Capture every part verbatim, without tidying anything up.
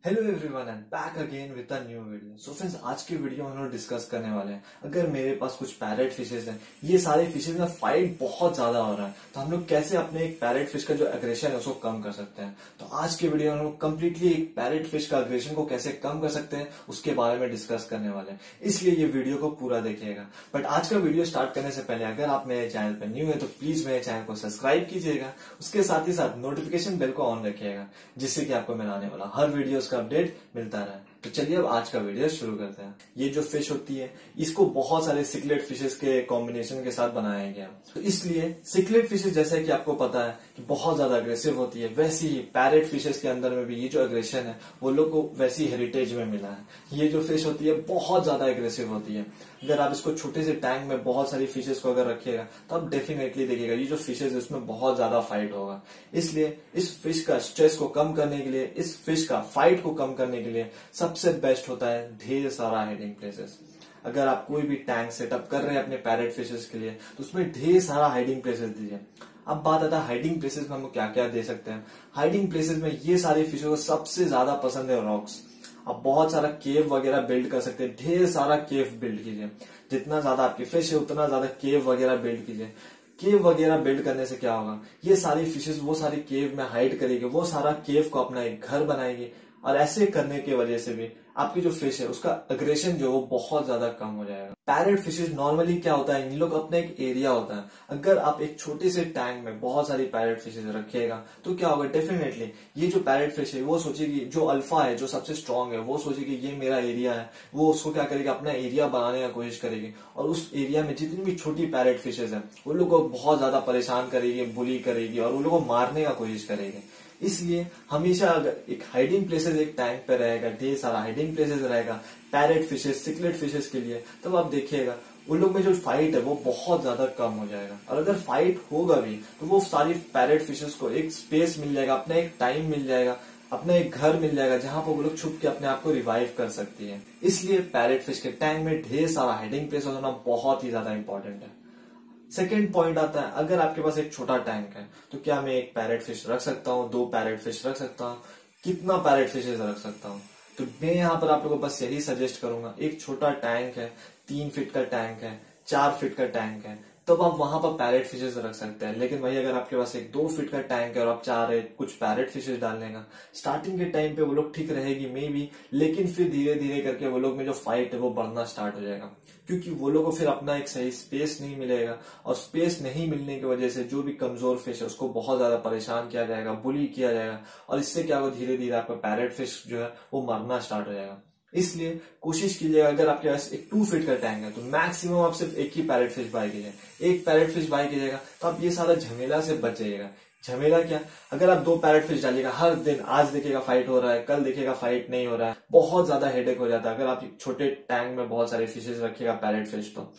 Hello everyone and back again with a new video. So friends, आज की video में हम लोग डिस्कस करने वाले हैं, अगर मेरे पास कुछ पैरेट फिशेज हैं, ये सारे फिशेज में फाइट बहुत ज्यादा हो रहा है, तो हम लोग कैसे अपने एक पैरेट फिश का जो एग्रेशन है उसको कम कर सकते हैं। तो आज के वीडियो में हम लोग कम्प्लीटली एक पैरेट फिश का एग्रेशन को कैसे कम कर सकते हैं उसके बारे में डिस्कस करने वाले हैं, इसलिए ये वीडियो को पूरा देखिएगा। बट आज का वीडियो स्टार्ट करने से पहले अगर आप मेरे चैनल पर न्यू है तो प्लीज मेरे चैनल को सब्सक्राइब कीजिएगा, उसके साथ ही साथ नोटिफिकेशन बेल को ऑन रखिएगा, जिससे कि आपको मिलाने वाला हर वीडियो का अपडेट मिलता रहा है। तो चलिए अब आज का वीडियो शुरू करते हैं। ये जो फिश होती है इसको बहुत सारे सिकलेट फिशेस के कॉम्बिनेशन के साथ बनाया गया, तो इसलिए सिकलेट फिशेस जैसे कि आपको पता है कि बहुत ज्यादा अग्रेसिव होती है, वैसी ही पैरेट फिशेस के अंदर में भी ये जो अग्रेशन है वो लोग को वैसी हेरिटेज में मिला है। ये जो फिश होती है बहुत ज्यादा अग्रेसिव होती है। अगर आप इसको छोटे से टैंक में बहुत सारी फिशेस को अगर रखिएगा तो आप डेफिनेटली देखिएगा ये जो फिशेस है उसमें बहुत ज्यादा फाइट होगा। इसलिए इस फिश का स्ट्रेस को कम करने के लिए, इस फिश का फाइट को कम करने के लिए सबसे बेस्ट होता है ढेर सारा हाइडिंग प्लेसेस। अगर आप कोई भी टैंक सेटअप कर रहे हैं अपने पैरेट फिशेस के लिए तो उसमें ढेर सारा हाइडिंग प्लेसेस दीजिए। अब बात आता है हाइडिंग प्लेसेस में हम क्या क्या दे सकते हैं। हाइडिंग प्लेसेस में ये सारी फिशों को सबसे ज्यादा पसंद है रॉक्स। आप बहुत सारा केव वगैरह बिल्ड कर सकते हैं, ढेर सारा केव बिल्ड कीजिए। जितना ज्यादा आपकी फिश है उतना ज्यादा केव वगैरह बिल्ड कीजिए। केव वगैरह बिल्ड करने से क्या होगा, ये सारी फिशेस वो सारी केव में हाइड करेगी, वो सारा केव को अपना एक घर बनाएगी, और ऐसे करने की वजह से भी आपकी जो फिश है उसका अग्रेशन जो वो बहुत ज्यादा कम हो जाएगा। पैरेट फिशेस नॉर्मली क्या होता है, इन लोग अपना एक एरिया होता है। अगर आप एक छोटे से टैंक में बहुत सारी पैरेट फिशेस रखिएगा तो क्या होगा, डेफिनेटली ये जो पैरेट फिश है वो सोचेगी, जो अल्फा है जो सबसे स्ट्रांग है वो सोचेगी ये मेरा एरिया है, वो उसको क्या करेगी, अपना एरिया बनाने का कोशिश करेगी, और उस एरिया में जितनी भी छोटी पैरेट फिशेस है उन लोग को बहुत ज्यादा परेशान करेगी, बुली करेगी और उन लोग को मारने का कोशिश करेगी। इसलिए हमेशा अगर एक हाइडिंग प्लेसेस एक टैंक पे रहेगा, ढेर सारा हाइडिंग प्लेसेस रहेगा पैरेट फिशेस, सिकलेट फिशेस के लिए, तब आप देखिएगा उन लोग में जो फाइट है वो बहुत ज्यादा कम हो जाएगा। और अगर फाइट होगा भी तो वो सारी पैरेट फिशेस को एक स्पेस मिल जाएगा, अपना एक टाइम मिल जाएगा, अपना एक घर मिल जाएगा जहां पर वो लोग छुप के अपने आप को रिवाइव कर सकती है। इसलिए पैरेट फिश के टैंक में ढेर सारा हाइडिंग प्लेस होना बहुत ही ज्यादा इंपॉर्टेंट है। सेकेंड पॉइंट आता है, अगर आपके पास एक छोटा टैंक है तो क्या मैं एक पैरेट फिश रख सकता हूँ, दो पैरेट फिश रख सकता हूँ, कितना पैरेट फिशेज रख सकता हूँ? तो मैं यहाँ पर आप लोगों को बस यही सजेस्ट करूंगा, एक छोटा टैंक है, तीन फीट का टैंक है, चार फीट का टैंक है, तब तो आप वहां पर पैरेट फिशेज रख सकते हैं। लेकिन वही अगर आपके पास एक दो फीट का टैंक है और आप चाह रहे कुछ पैरेट फिशेज डालने का, स्टार्टिंग के टाइम पे वो लोग ठीक रहेगी मे बी, लेकिन फिर धीरे धीरे करके वो लोग में जो फाइट है वो बढ़ना स्टार्ट हो जाएगा, क्योंकि वो लोग को फिर अपना एक सही स्पेस नहीं मिलेगा, और स्पेस नहीं मिलने की वजह से जो भी कमजोर फिश है उसको बहुत ज्यादा परेशान किया जाएगा, बुली किया जाएगा, और इससे क्या होगा, धीरे धीरे आपका पैरेट फिश जो है वो मरना स्टार्ट हो जाएगा। इसलिए कोशिश कीजिएगा, अगर आपके पास एक टू फीट का टैंक है तो मैक्सिमम आप सिर्फ एक ही पैरेट फिश बाय कीजिए। एक पैरेट फिश बाय कीजिएगा तो आप ये सारा झमेला से बच जाइएगा। झमेला क्या, अगर आप दो पैरेट फिश डालिएगा हर दिन, आज देखिएगा फाइट हो रहा है, कल देखिएगा फाइट नहीं हो रहा है, बहुत ज्यादा हेडेक हो जाता है अगर आप छोटे टैंक में बहुत सारे फिशेज रखिएगा पैरेट फिश। तो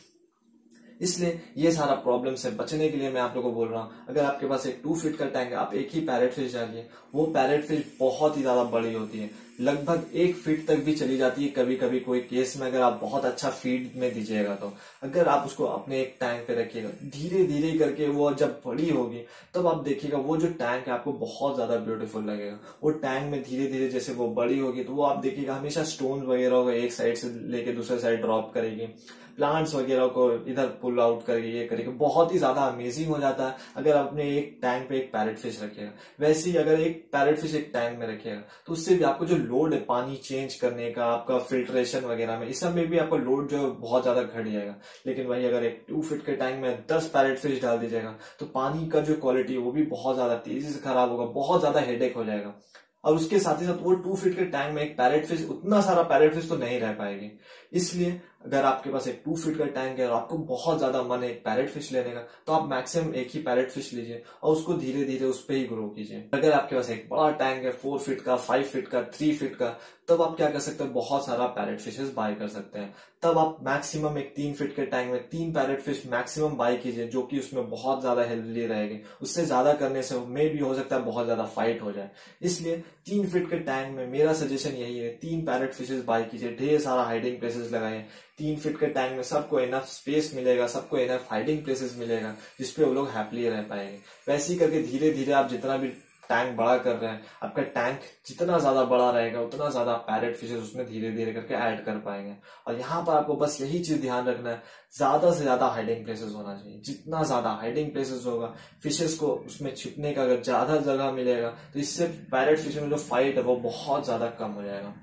इसलिए ये सारा प्रॉब्लम से बचने के लिए मैं आप लोगों को बोल रहा हूँ, अगर आपके पास एक टू फीट का टैंक है आप एक ही पैरेट फिश डालिए। वो पैरेट फिश बहुत ही ज्यादा बड़ी होती है, लगभग एक फीट तक भी चली जाती है कभी कभी कोई केस में, अगर आप बहुत अच्छा फीड में दीजिएगा तो। अगर आप उसको अपने एक टैंक पे रखिएगा, धीरे धीरे करके वो जब बड़ी होगी तब आप देखिएगा वो जो टैंक है आपको बहुत ज्यादा ब्यूटीफुल लगेगा। वो टैंक में धीरे धीरे जैसे वो बड़ी होगी तो वो आप देखिएगा हमेशा स्टोन वगैरह होगा एक साइड से लेके दूसरे साइड ड्रॉप करेगी, प्लांट्स वगैरह को इधर पुल आउट करेगी, ये करेगी, बहुत ही ज्यादा अमेजिंग हो जाता है अगर आपने एक टैंक पे एक पैरेट फिश रखिएगा। वैसे ही अगर एक पैरेट फिश एक टैंक में रखिएगा तो उससे भी आपको जो लोड है पानी चेंज करने का, आपका फिल्ट्रेशन वगैरह में, इस सब में भी आपका लोड जो है बहुत ज्यादा घट जाएगा। लेकिन वही अगर एक टू फीट के टैंक में दस पैरेट फिश डाल दीजिएगा तो पानी का जो क्वालिटी है वो भी बहुत ज्यादा तेजी से खराब होगा, बहुत ज्यादा हेडेक हो जाएगा। और उसके साथ ही साथ वो टू फीट के टैंक में एक पैरेट फिश, उतना सारा पैरेट फिश तो नहीं रह पाएगी। इसलिए अगर आपके पास एक टू फीट का टैंक है और आपको बहुत ज्यादा मन है एक पैरेट फिश लेने का तो आप मैक्सिमम एक ही पैरेट फिश लीजिए और उसको धीरे धीरे उस पर ही ग्रो कीजिए। अगर आपके पास एक बड़ा टैंक है फोर फीट का, फाइव फीट का, थ्री फीट का, तब आप क्या कर सकते हैं, बहुत सारा पैरेट फिशेस बाय कर सकते हैं। तब आप मैक्सिमम एक तीन फीट के टैंक में तीन पैरेट फिश मैक्सिमम बाय कीजिए, जो कि उसमें बहुत ज्यादा हेल्दी रहेगी। उससे ज्यादा करने से मे भी हो सकता है बहुत ज्यादा फाइट हो जाए। इसलिए तीन फीट के टैंक में मेरा सजेशन यही है, तीन पैरेट फिशेस बाय कीजिए, ढेर सारा हाइडिंग प्लेसेस लगाइए। तीन फीट के टैंक में सबको इनफ स्पेस मिलेगा, सबको इनफ हाइडिंग प्लेसेस मिलेगा जिसपे वो लोग हैप्पीली रह पाएंगे। वैसे ही करके धीरे धीरे आप जितना भी टैंक बड़ा कर रहे हैं, आपका टैंक जितना ज्यादा बड़ा रहेगा उतना ज्यादा पैरेट फिशेस उसमें धीरे धीरे करके ऐड कर पाएंगे। और यहाँ पर आपको बस यही चीज ध्यान रखना है, ज्यादा से ज्यादा हाइडिंग प्लेसेस होना चाहिए। जितना ज्यादा हाइडिंग प्लेसेस होगा, फिशेस को उसमें छिपने का अगर ज्यादा जगह मिलेगा तो इससे पैरेट फिश में जो फाइट है वो बहुत ज्यादा कम हो जाएगा।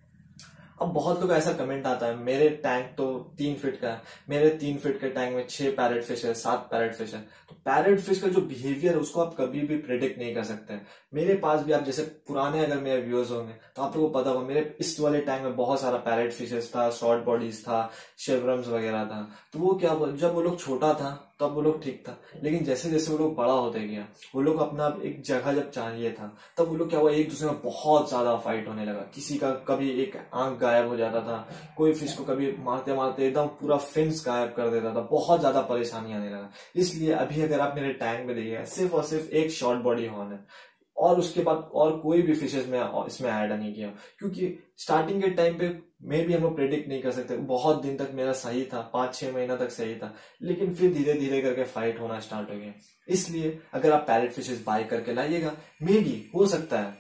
अब बहुत लोग ऐसा कमेंट आता है, मेरे टैंक तो तीन फीट का है, मेरे तीन फीट के टैंक में छह पैरेट फिश है, सात पैरेट फिश है। तो पैरेट फिश का जो बिहेवियर है उसको आप कभी भी प्रिडिक्ट नहीं कर सकते। मेरे पास भी आप जैसे पुराने अगर मेरे व्यूअर्स होंगे तो आप लोगों को पता होगा, मेरे इस वाले टैंक में बहुत सारा पैरेट फिशेस था, शॉर्ट बॉडीज था, शेवरम्स वगैरह था। तो वो क्या, जब वो लोग छोटा था तब वो लोग ठीक था, लेकिन जैसे जैसे वो लोग बड़ा होते गया, वो लोग अपना एक जगह जब चाहिए था, तब वो लोग क्या हुआ, एक दूसरे में बहुत ज्यादा फाइट होने लगा। किसी का कभी एक आंख गायब हो जाता था, कोई फिश को कभी मारते मारते एकदम पूरा फिन्स गायब कर देता था, बहुत ज्यादा परेशानी आने लगा। इसलिए अभी अगर आप मेरे टैंक में देखिएगा, सिर्फ और सिर्फ एक शॉर्ट बॉडी हॉर्न है, और उसके बाद और कोई भी फिशेस में इसमें ऐड नहीं किया, क्योंकि स्टार्टिंग के टाइम पे मे भी हम लोग प्रेडिक्ट नहीं कर सकते। बहुत दिन तक मेरा सही था, पांच छह महीना तक सही था, लेकिन फिर धीरे धीरे करके फाइट होना स्टार्ट हो गया। इसलिए अगर आप पैरेट फिशेस बाय करके लाइएगा, मे भी हो सकता है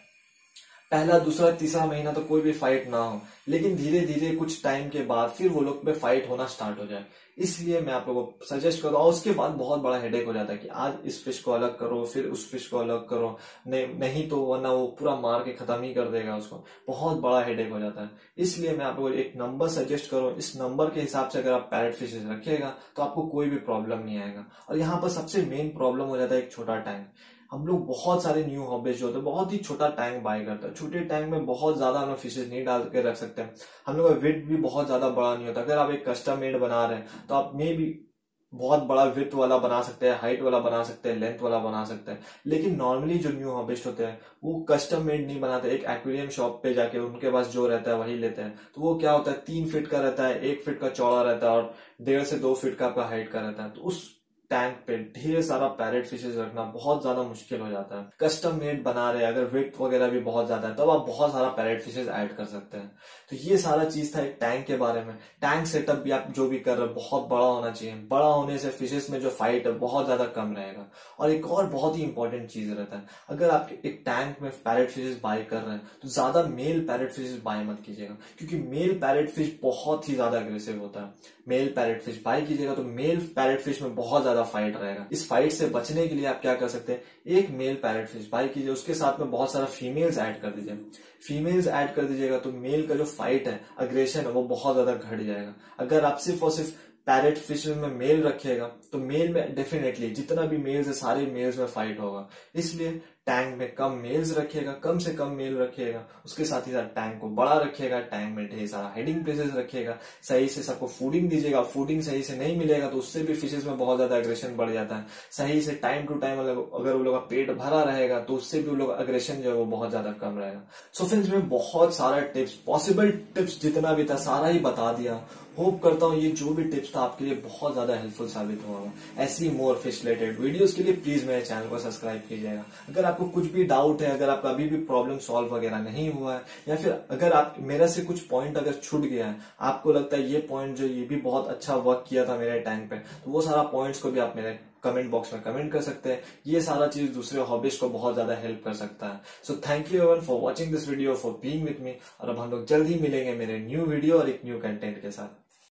पहला दूसरा तीसरा महीना तो कोई भी फाइट ना हो, लेकिन धीरे धीरे कुछ टाइम के बाद फिर वो लोग पे फाइट होना स्टार्ट हो जाए। इसलिए मैं आप लोगों को सजेस्ट करूँ, और उसके बाद बहुत बड़ा हेडेक हो जाता है कि आज इस फिश को अलग करो, फिर उस फिश को अलग करो, नहीं नहीं तो वरना वो पूरा मार के खत्म ही कर देगा उसको, बहुत बड़ा हेडेक हो जाता है। इसलिए मैं आपको एक नंबर सजेस्ट करूँ, इस नंबर के हिसाब से अगर आप पैरेट फिशेस रखिएगा तो आपको कोई भी प्रॉब्लम नहीं आएगा। और यहाँ पर सबसे मेन प्रॉब्लम हो जाता है एक छोटा टैंक। हम लोग बहुत सारे न्यू हॉबीज जो होते हैं बहुत ही छोटा टैंक बाय करते हैं। छोटे टैंक में बहुत ज्यादा हम लोग फिशेज नहीं डाल के रख सकते हैं, हम लोग का वेट भी बहुत ज्यादा बड़ा नहीं होता। अगर आप एक कस्टम मेड बना रहे हैं तो आप मे भी बहुत बड़ा विड्थ वाला बना सकते हैं, हाइट वाला बना सकते हैं, लेंथ वाला बना सकते हैं, लेकिन नॉर्मली जो न्यू हॉबिस्ट होते हैं वो कस्टम मेड नहीं बनाते। एक एक्वेरियम शॉप पे जाके उनके पास जो रहता है वही लेते हैं। तो वो क्या होता है, तीन फीट का रहता है, एक फीट का चौड़ा रहता है और डेढ़ से दो फीट का आपका हाइट का रहता है। तो उस टैंक पे ढेर सारा पैरेट फिशेस रखना बहुत ज्यादा मुश्किल हो जाता है। कस्टम मेड बना रहे अगर वेट वगैरह भी बहुत ज्यादा है तब आप बहुत सारा पैरेट फिशेस ऐड कर सकते हैं। तो ये सारा चीज था एक टैंक के बारे में। टैंक सेटअप भी आप जो भी कर रहे हैं बहुत बड़ा होना चाहिए, बड़ा होने से फिशेस में जो फाइट है बहुत ज्यादा कम रहेगा। और एक और बहुत ही इंपॉर्टेंट चीज रहता है, अगर आप एक टैंक में पैरेट फिशेस बाय कर रहे हैं तो ज्यादा मेल पैरेट फिशेस बाय मत कीजिएगा, क्योंकि मेल पैरेट फिश बहुत ही ज्यादा अग्रेसिव होता है। मेल पैरेट फिश बाय कीजिएगा तो मेल पैरेट फिश में बहुत ज्यादा फाइट रहेगा। इस फाइट से बचने के लिए आप क्या कर सकते हैं, एक मेल पैरेट फिश बाय कीजिए, उसके साथ में बहुत सारा फीमेल्स ऐड कर दीजिए। फीमेल्स ऐड कर दीजिएगा तो मेल का जो फाइट है, अग्रेशन है, वो बहुत ज्यादा घट जाएगा। अगर आप सिर्फ और सिर्फ पैरेट फिश में मेल रखिएगा तो मेल में डेफिनेटली जितना भी मेल्स है सारे मेल्स में फाइट होगा। इसलिए टैंक में कम मेल्स रखिएगा, कम से कम मेल रखिएगा, उसके साथ ही साथ टैंक को बड़ा रखिएगा, टैंक में ढेर सारा हाइडिंग प्लेसेस रखिएगा, सही से सबको फूडिंग दीजिएगा। फूडिंग सही से नहीं मिलेगा तो उससे भी फिशेस में बहुत ज्यादा अग्रेशन बढ़ जाता है। सही से टाइम टू टाइम अगर वो लोग का पेट भरा रहेगा तो उससे भी वो लोग अग्रेशन जो है वो बहुत ज्यादा कम रहेगा। सो फ्रेंड्स, में बहुत सारा टिप्स, पॉसिबल टिप्स जितना भी था सारा ही बता दिया। होप करता हूँ ये जो भी टिप्स था आपके लिए बहुत ज्यादा हेल्पफुल साबित होगा। ऐसी मोर फिश रिलेटेड वीडियोस के लिए प्लीज मेरे चैनल को सब्सक्राइब कीजिएगा। अगर आपको कुछ भी डाउट है, अगर आपका अभी भी प्रॉब्लम सॉल्व वगैरह नहीं हुआ है, या फिर अगर आप मेरे से कुछ पॉइंट अगर छूट गया है, आपको लगता है ये पॉइंट जो ये भी बहुत अच्छा वर्क किया था मेरे टैंक पे, तो वो सारा पॉइंट्स को भी आप मेरे कमेंट बॉक्स में कमेंट कर सकते हैं। ये सारा चीज दूसरे हॉबीज को बहुत ज्यादा हेल्प कर सकता है। So thank you everyone for watching this video, for being with me. और अब हम लोग जल्द ही मिलेंगे मेरे न्यू वीडियो और एक न्यू कंटेंट के साथ।